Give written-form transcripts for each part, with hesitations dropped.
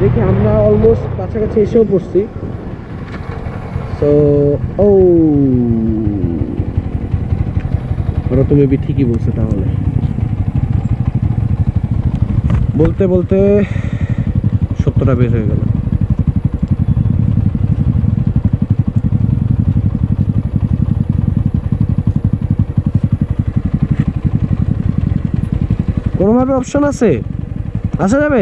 দেখি আমরা অলমোস্ট কাছাকাছি এসেও পড়ছি। সো ও ওরা তুমি ঠিকই বলছো। তাহলে বলতে বলতে 70টা বের হয়ে গেল। কোনোভাবে অপশন আছে, আসা যাবে?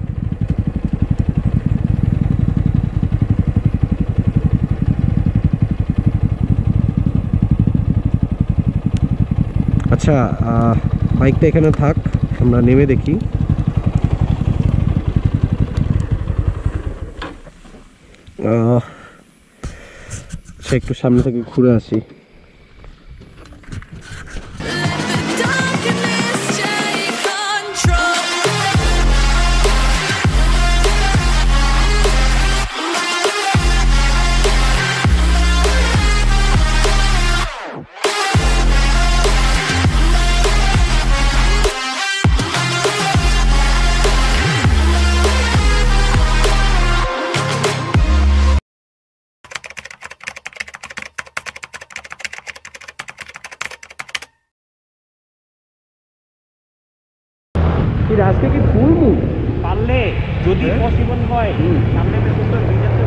আচ্ছা, বাইকটা এখানে থাক, আমরা নেমে দেখি। সে একটু সামনে থেকে ঘুরে আসি। আজকে কি ফুল মুন? পারলে যদি পসিবল হয় সামনে সুন্দর হয়ে যাচ্ছে।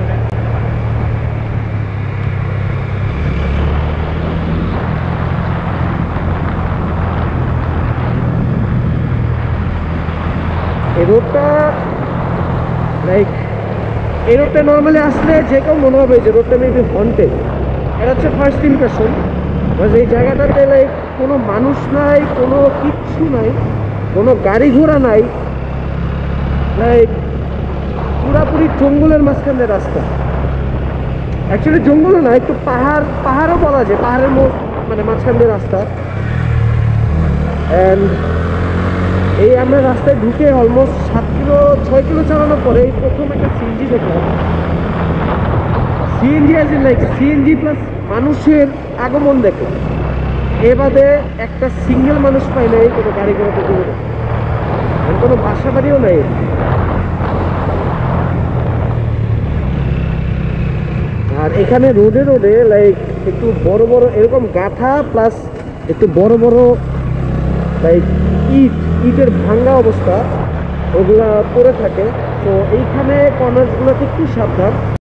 এই রোডটা লাইক এই রোডটা নর্মালি আসলে যে কেউ মনে হবে যে রোডটা মেবি হন্টেড। এটা হচ্ছে ফার্স্ট ইমপ্রেশন। এই জায়গাটাতে লাইক কোনো মানুষ নাই, কোনো কিচ্ছু নাই, কোনো গাড়ি ঘোড়া নাই, লাইক পুরাপুরি জঙ্গলের মাঝখানে রাস্তা। অ্যাকচুয়ালি জঙ্গলও না, একটু পাহাড়ও বলা যায়, পাহাড়ের মানে মাঝখানে রাস্তা। অ্যান্ড এই আমরা রাস্তায় ঢুকে অলমোস্ট 6 কিলো চালানোর পরে এই প্রথম একটা সিএনজি দেখলাম। সিএনজি আছে লাইক সিএনজি প্লাস মানুষের আগমন দেখলাম। এ বাদে একটা সিঙ্গেল মানুষ পাই নাই কোনো গাড়ি ঘোড়াতে দূরে, কোনো বাসা বাড়িও নাই। আর এখানে রোডে রোডে লাইক একটু বড় বড় এরকম গাথা প্লাস একটু বড় বড় লাইক ইটের ভাঙ্গা অবস্থা ওগুলা পড়ে থাকে। তো এইখানে কর্নারগুলোতে একটু সাবধান।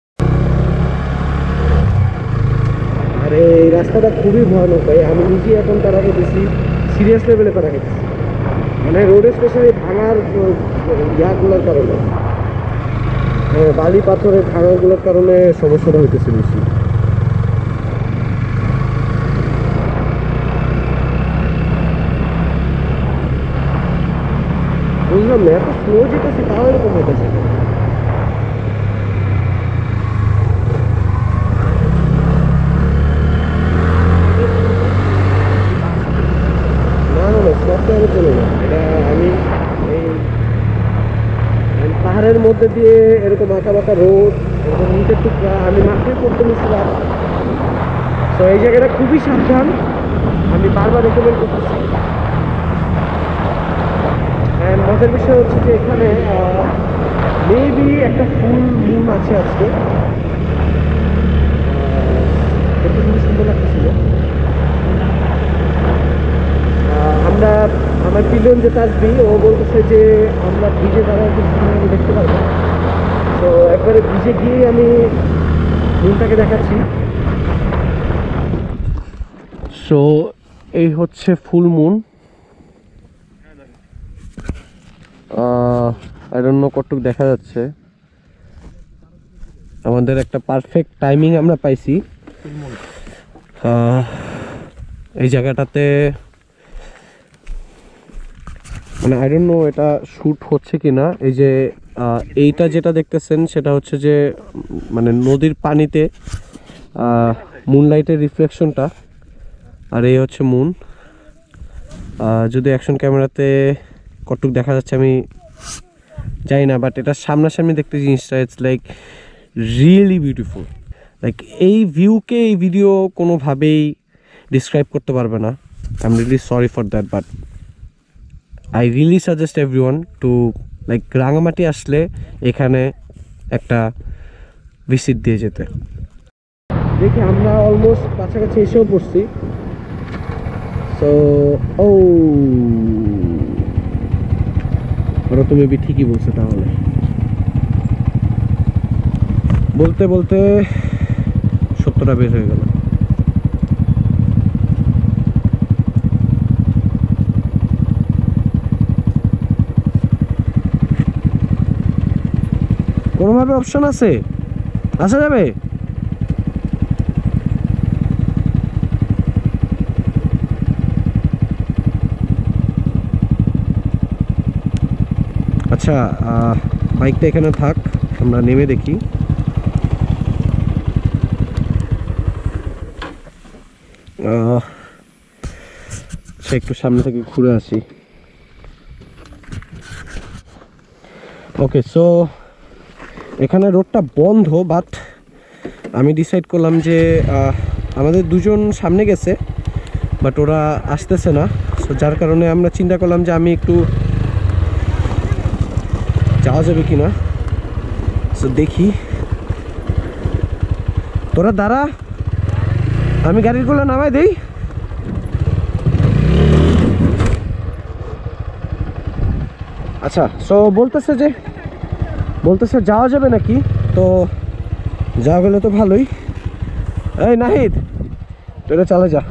আর এই রাস্তাটা খুবই ভয়ানক ভাই, আমি নিজে এখন তারা বেশি সিরিয়াস লেভেলে তারা গেছি, মানে রোডে স্পেশালি ভাঙার ইয়াগুলোর কারণে, বালি পাথরের ভাঙাগুলোর কারণে সমস্যাটা হইতেছে বেশি। বুঝলাম না, এত স্লো যেতেছে তাও এরকম হইতেছে। চলে না, এটা আমি এই পাহাড়ের মধ্যে দিয়ে এরকম আঁকা বাঁকা রোড, এরকম নিচের টুকরা আমি মাঠে করতে নিচ্ছিলাম। তো এই জায়গাটা খুবই সাবধান, আমি বারবার রেকমেন্ড করতেছি। অ্যান্ড মজার বিষয় হচ্ছে যে এখানে মেবি একটা ফুল মুন আছে আজকে, দেখতে খুবই সুন্দর লাগতেছিল। আমার পিলিয়ন যে তাজবি ও বলতেছে যে আমরা ব্রিজে দাঁড়ায় আমি দেখতে পারবো। তো একবারে ব্রিজে গিয়ে আমি মুনটাকে দেখাচ্ছি। সো এই হচ্ছে full moon. I don't know কতটুকু দেখা যাচ্ছে। আমাদের একটা পারফেক্ট টাইমিং আমরা পাইছি এই জায়গাটাতে। মানে আই ডোন্ট নো এটা শ্যুট হচ্ছে কিনা। এই যে এইটা যেটা দেখতেছেন সেটা হচ্ছে যে মানে নদীর পানিতে মুনলাইটের রিফ্লেকশনটা, আর এই হচ্ছে মুন। যদি অ্যাকশন ক্যামেরাতে কতটুকু দেখা যাচ্ছে আমি জানি না, বাট এটা সামনাসামনি দেখতে জিনিসটা it's like really beautiful. Like এই ভিউকে এই ভিডিও কোনোভাবেই ডিসক্রাইব করতে পারবে না। I am really sorry for that, but I really suggest everyone to like Rangamati আসলে এখানে একটা ভিজিট দিয়ে যেতে। দেখি আমরা অলমোস্ট কাছাকাছি এসেও পড়ছি। সো ওরা তো মেবি ঠিকই বলছে। তাহলে বলতে বলতে 70টা বের হয়ে গেল। কোনোভাবে অপশন আছে, আসা যাবে? আচ্ছা, বাইকটা এখানে থাক, আমরা নেমে দেখি। সে একটু সামনে থেকে ঘুরে আসি। ওকে, সো এখানে রোডটা বন্ধ, বাট আমি ডিসাইড করলাম যে আমাদের দুজন সামনে গেছে বাট ওরা আসতেছে না। সো যার কারণে আমরা চিন্তা করলাম যে আমি একটু যাওয়া যাবে কিনা। সো দেখি, তোরা দাঁড়া, আমি গাড়িগুলো নামাই দেই। আচ্ছা, সো বলতেছে যাওয়া যাবে নাকি, তো যাওয়া গেলে তো ভালোই। এই নাহিদ, তোরা চলে যা।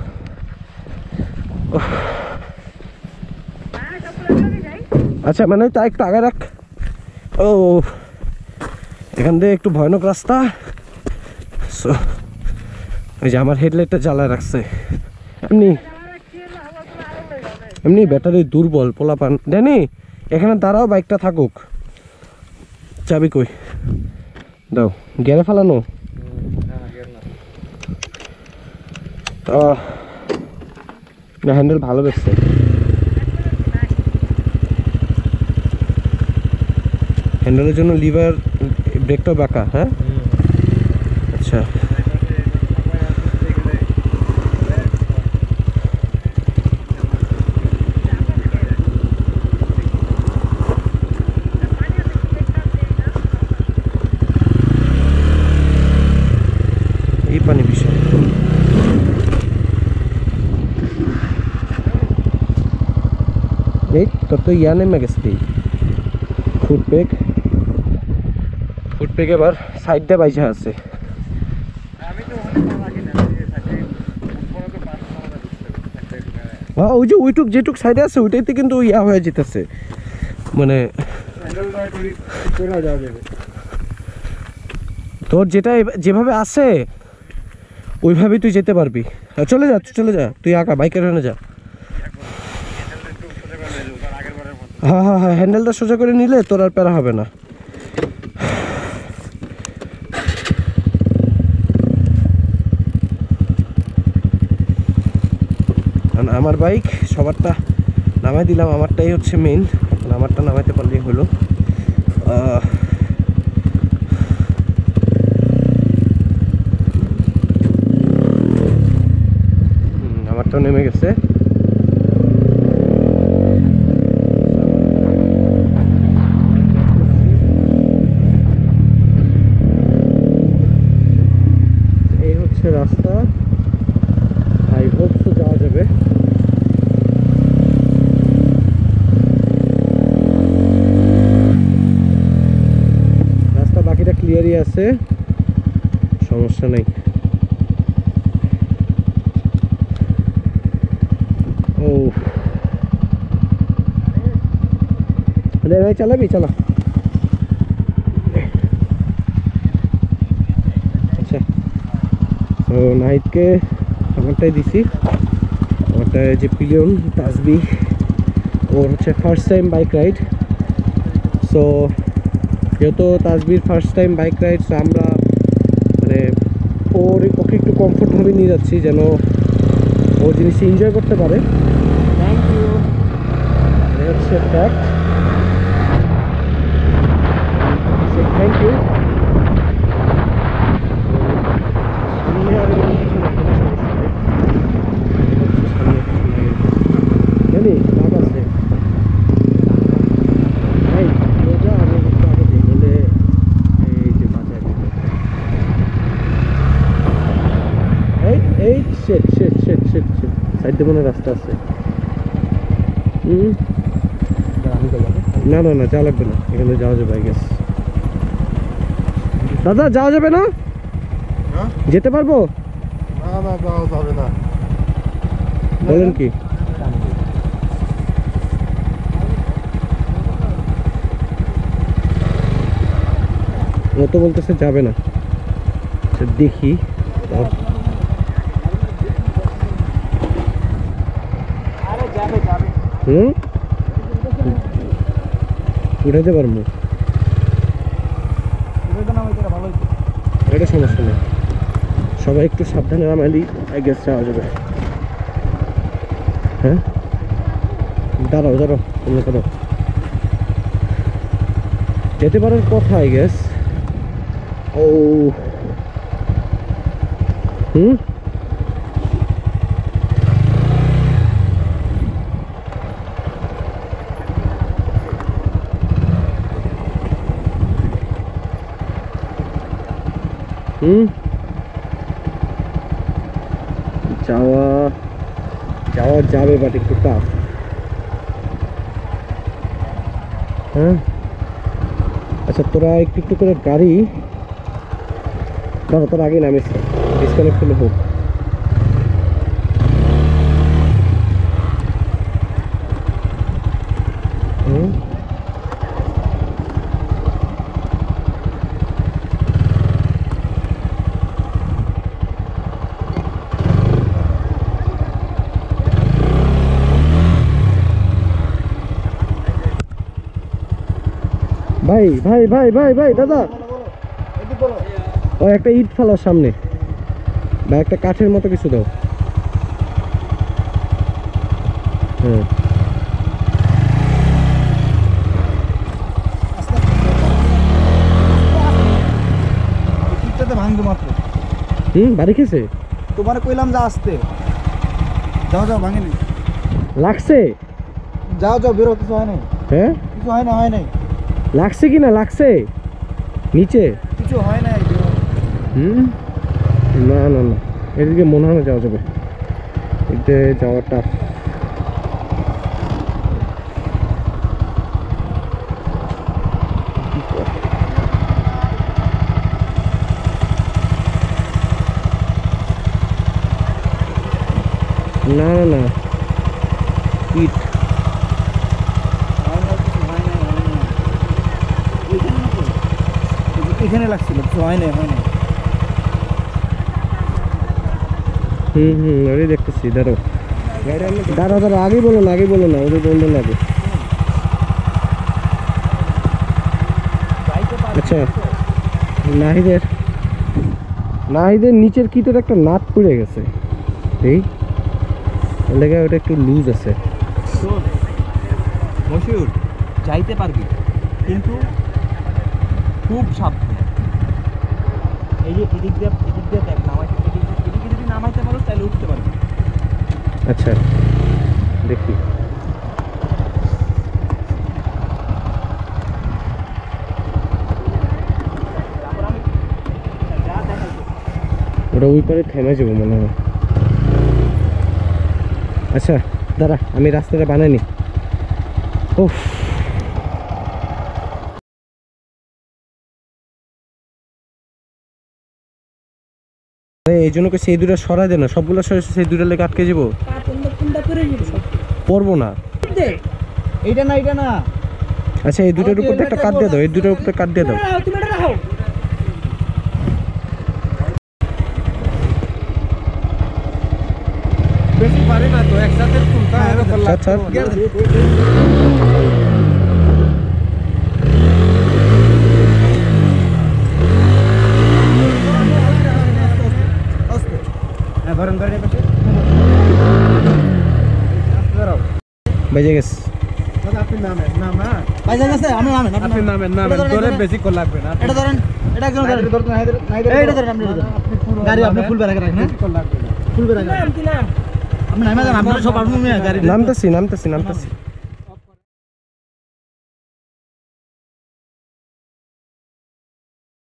আচ্ছা, মানে তা একটু আগে রাখ। ও এখান থেকে একটু ভয়ানক রাস্তা। সো এই যে আমার হেডলাইটটা জ্বালায় রাখছে। এমনি ব্যাটারি দুর্বল পোলাপান। ড্যানি এখানে দাঁড়াও, বাইকটা থাকুক। চাবি কই দাও, গেরে ফেলানো। না, হ্যান্ডেল ভালো বেশছে। হ্যান্ডেলের জন্য লিভার, ব্রেকটাও বাঁকা। হ্যাঁ, আচ্ছা। এই পানি বিষয় এই তোর তো ইয়া নেমে গেছে। ফুটপেক এবার সাইডটা বাইজা আছে। হ্যাঁ, ওই যে ওইটুক যেটুক সাইডে আছে ওইটাইতে কিন্তু ইয়া হয়ে যেতেছে, মানে তোর যেটা যেভাবে আছে ওইভাবেই তুই যেতে পারবি। চলে যা তুই আঁকা বাইকের ওখানে যা। হ্যাঁ, হ্যান্ডেলটা সোজা করে নিলে তোর আর প্যারা হবে না। আমার বাইক সবারটা নামাই দিলাম, আমারটাই হচ্ছে মেইন। আমারটা নামাইতে পারলেই হলো। আমারটাও নেমে গেছে। এই হচ্ছে রাস্তা, আই হোপ তো যাওয়া যাবে। রাস্তা বাকিটা ক্লিয়ারই আছে, সমস্যা নেই। ও ভাই চালাবি, চালা। আচ্ছা, তো নাহিদকে আমারটাই দিছি। আমারটা যে পিলিয়ন তাসবি, ওর হচ্ছে first time bike ride. So যেহেতু তাসবির first time bike ride, so আমরা মানে ওকে একটু কমফোর্টভাবে নিয়ে যাচ্ছি যেন ও জিনিসটা এনজয় করতে পারে। Thank you. হচ্ছে ফ্যাক্ট। Thank you. সামনে আর কিছু না, কোনো সমস্যা নেই। সামনে জানি লাভ আছে। সাইডে মনে রাস্তা আছে। না না না, যাওয়া লাগবে না, এখানে যাওয়া যাবে আই গেস। দাদা যাওয়া যাবে না? যেতে পারবো? না না, যাওয়া যাবে না। বলেন কি? ও তো বলতেছে যাবে না, দেখি। উঠাইতে পারবো, এটা সমস্যা নেই। সবাই একটু সাবধানে নামাইলেই আই গেস যাওয়া যাবে। হ্যাঁ দাঁড়াও দাঁড়াও, তোমরা করো, যেতে পারার কথা আই গেস। ও যাওয়া যাওয়া যাবে, বাট একটু টাফ। হ্যাঁ আচ্ছা, তোরা একটু একটু করে গাড়ি ধরো, তোর আগে নামিস, ডিসকানেক্ট হলে হোক। ভাই ভাই ভাই ভাই ভাই দাদা, ও একটা ইট ফেলার সামনে, বা একটা কাঠের মতো কিছু দাও। হ্যাঁ ভাঙবে মাত্র। বাড়ি খেয়েছে? তোমার কইলাম যা আসতে, যাও যাও, ভাঙেনি। লাগছে? যাও যাও, বেরো, কিছু হয় নাই। হ্যাঁ কিছু হয় না, হয় নাই। লাগছে কি না? লাগছে নিচে? কিছু হয় নাই। না না না, এদিকে মনে হয় না যাওয়া যাবে, এদিকে যাওয়াটা। না না না, ইট এখানে লাগছিল, কিছু হয় নাই, হয় নাই। আরে দেখতেছি, দাঁড়াও দাঁড়াও দাঁড়াও, আগে বলো না, আগে বলো না, ওদের বন্ধ লাগে। আচ্ছা, নাহিদের নিচের কিটের একটা নাট পড়ে গেছে, এই লেগে ওটা একটু লুজ আছে। মশিউর যাইতে পারবি, কিন্তু খুব সাবধানে। এই যে এদিক দিয়ে দেখ, এদিকে যদি নামাইতে পারো তাহলে উঠতে পারবি। আচ্ছা দেখি, ওটা ওই পারে থেমে যাবো মনে হয়। আচ্ছা দাঁড়া, আমি রাস্তাটা বানাইনি। ওহ এই জন্য সেই দুটা সরাই দে না, সবগুলো সেই দুটা লেগে আটকে যাবো, পড়বো না। এইটা না, এইটা না। আচ্ছা এই দুটোর উপর একটা কাট দিয়ে দাও, এই দুটোর উপরে কাট দিয়ে দাও। বেশি পারে না তো, একসাথে তুলতা হবে। আচ্ছা বেজে গেছে। আপনি নামেন, নামা বাইজা গেছে, আমি নামেন, আপনি নামেন, নামেন, ধরে বেশি কল লাগবে না। এটা ধরেন, এটা একজন ধরেন, এইটা ধরেন, আপনি গাড়ি আপনি ফুল বেরা রাখেন, বেশি কল লাগবে না, ফুল বেরা রাখেন। আপনি নামা যান, আপনারা সব আপনি গাড়ি নামতেছি।